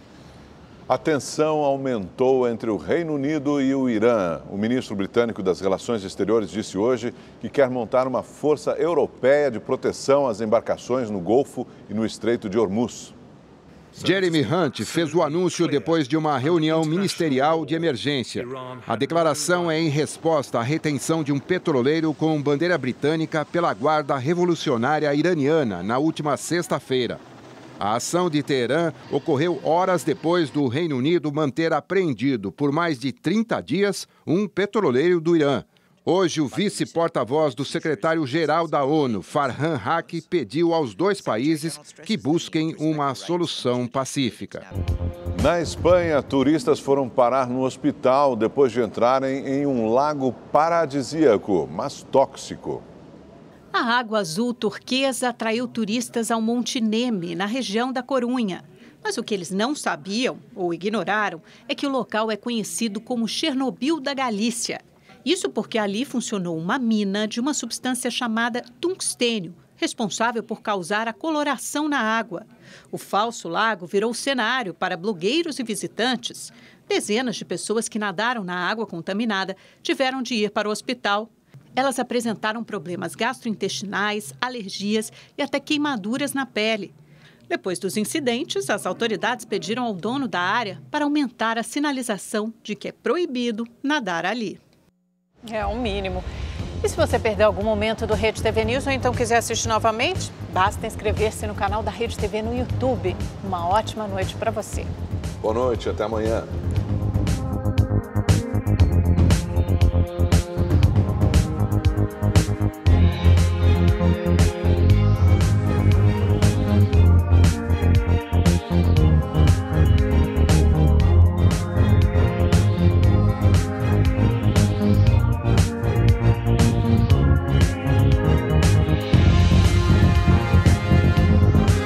A tensão aumentou entre o Reino Unido e o Irã. O ministro britânico das Relações Exteriores disse hoje que quer montar uma força europeia de proteção às embarcações no Golfo e no Estreito de Hormuz. Jeremy Hunt fez o anúncio depois de uma reunião ministerial de emergência. A declaração é em resposta à retenção de um petroleiro com bandeira britânica pela Guarda Revolucionária Iraniana na última sexta-feira. A ação de Teherã ocorreu horas depois do Reino Unido manter apreendido por mais de trinta dias um petroleiro do Irã. Hoje, o vice-porta-voz do secretário-geral da ONU, Farhan Haq, pediu aos dois países que busquem uma solução pacífica. Na Espanha, turistas foram parar no hospital depois de entrarem em um lago paradisíaco, mas tóxico. A água azul turquesa atraiu turistas ao Monte Neme, na região da Corunha. Mas o que eles não sabiam, ou ignoraram, é que o local é conhecido como Chernobyl da Galícia. Isso porque ali funcionou uma mina de uma substância chamada tungstênio, responsável por causar a coloração na água. O falso lago virou cenário para blogueiros e visitantes. Dezenas de pessoas que nadaram na água contaminada tiveram de ir para o hospital. Elas apresentaram problemas gastrointestinais, alergias e até queimaduras na pele. Depois dos incidentes, as autoridades pediram ao dono da área para aumentar a sinalização de que é proibido nadar ali. É o mínimo. E se você perdeu algum momento do Rede T V News ou então quiser assistir novamente, basta inscrever-se no canal da Rede T V no YouTube. Uma ótima noite para você. Boa noite, até amanhã.